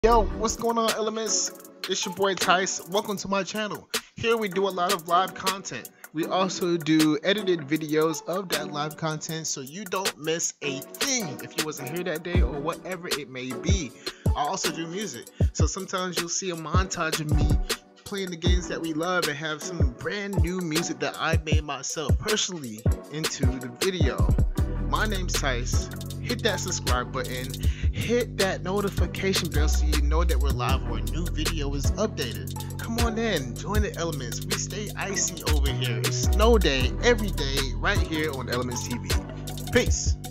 Yo, what's going on, Elements? It's your boy Tice. Welcome to my channel. Here we do a lot of live content. We also do edited videos of that live content so you don't miss a thing if you wasn't here that day or whatever it may be. I also do music, so sometimes you'll see a montage of me playing the games that we love and have some brand new music that I made myself personally into the video. My name's Tice. Hit that subscribe button, hit that notification bell so you know that we're live or a new video is updated. Come on in, join the Elements. We stay icy over here. It's snow day every day right here on Elementz TV. Peace.